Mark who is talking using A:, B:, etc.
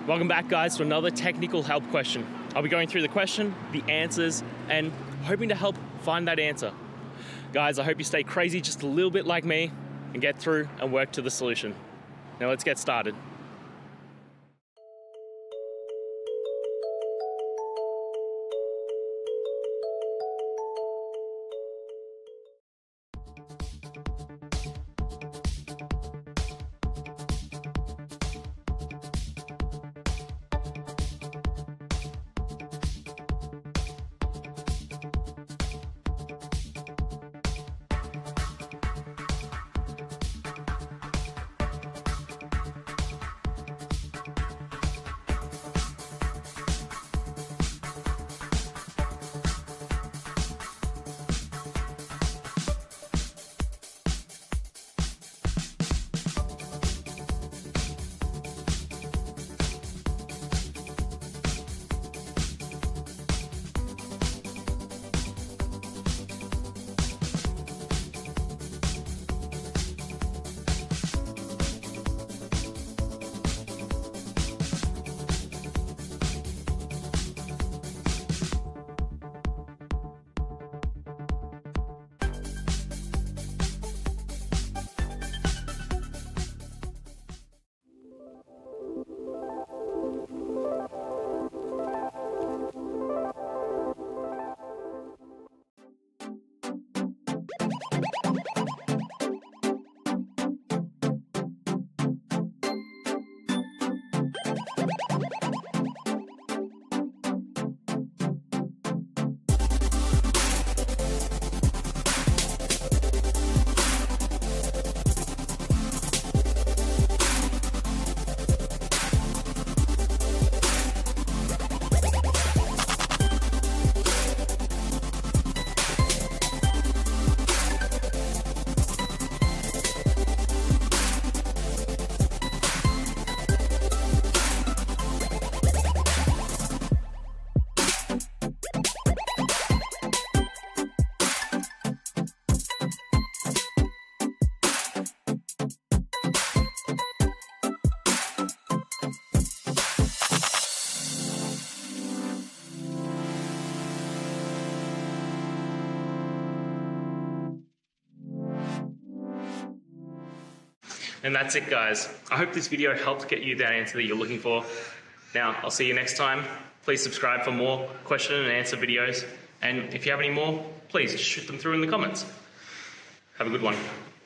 A: Welcome back, guys, to another technical help question. I'll be going through the question, the answers, and hoping to help find that answer. Guys, I hope you stay crazy just a little bit like me and get through and work to the solution. Now let's get started. And that's it, guys. I hope this video helped get you that answer that you're looking for. Now, I'll see you next time. Please subscribe for more question and answer videos. And if you have any more, please shoot them through in the comments. Have a good one.